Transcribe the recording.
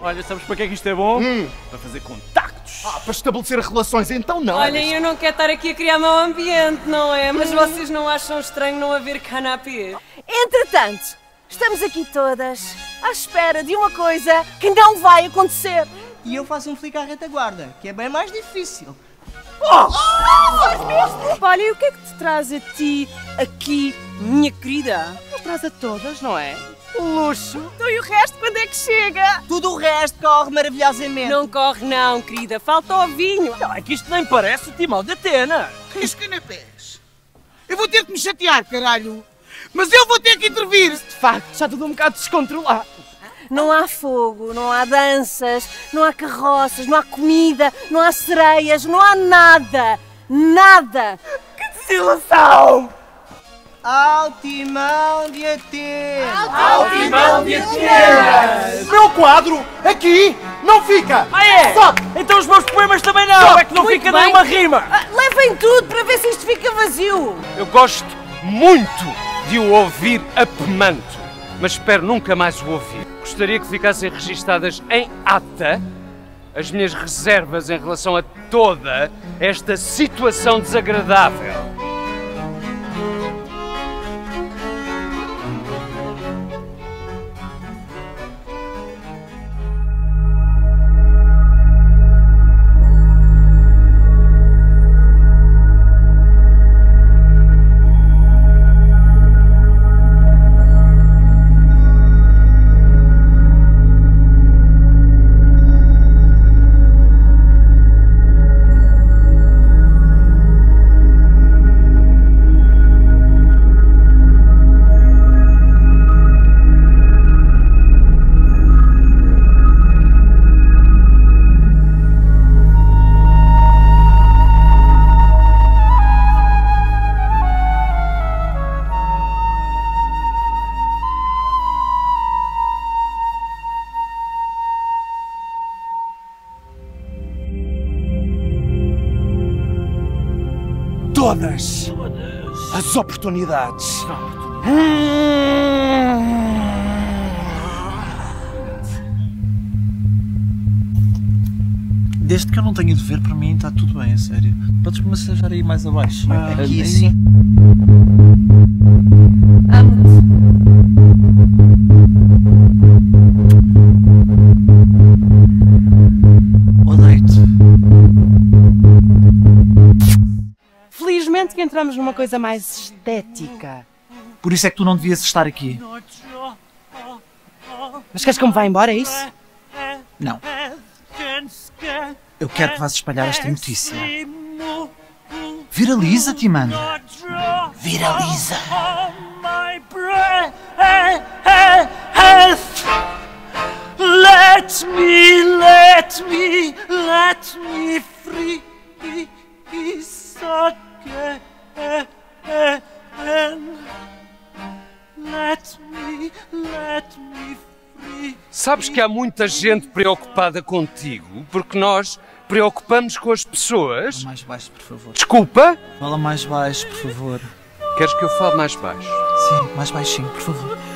Olha, sabes para que é que isto é bom? Para fazer contactos. Para estabelecer relações, então não. Olhem, eu não quero estar aqui a criar mau ambiente, não é? Mas vocês não acham estranho não haver canapé? Entretanto, estamos aqui todas à espera de uma coisa que não vai acontecer. E eu faço um flick à retaguarda, que é bem mais difícil. Olha, e o que é que te traz a ti aqui, minha querida? Nos traz a todas, não é? Luxo. Então e o resto quando é que chega? Tudo o resto corre maravilhosamente. Não corre não, querida. Falta o vinho. É que isto nem parece o Timão de Atena. E os canapés? Eu vou ter que me chatear, caralho. Mas eu vou ter que intervir. De facto, está tudo um bocado descontrolado. Não há fogo, não há danças, não há carroças, não há comida, não há sereias, não há nada. Nada. Que desilusão! Ao Timão de Atenas! Ao Timão de Atenas! Meu quadro, aqui, não fica! Ah, é? Sobe! Então os meus poemas também não! É que não Muito fica bem. nenhuma rima! Levem tudo para ver se isto fica vazio. Eu gosto muito de o ouvir a pemanto, mas espero nunca mais o ouvir. Gostaria que ficassem registadas em ata as minhas reservas em relação a toda esta situação desagradável. Todas as oportunidades. Desde que eu não tenha de ver, para mim está tudo bem, a sério. Podes-me massajar aí mais abaixo? Aqui assim. Odeio-te. Felizmente que entramos numa coisa mais estética. Por isso é que tu não devias estar aqui. Mas queres que eu me vá embora, é isso? Não. Eu quero que vás espalhar esta notícia. Viraliza, Timandra. Viraliza. Let me free. Let me free. Sabes que há muita gente preocupada contigo, porque nós preocupamos com as pessoas. Mais baixo, por favor. Desculpa? Fala mais baixo, por favor. Queres que eu fale mais baixo? Sim, mais baixinho, por favor.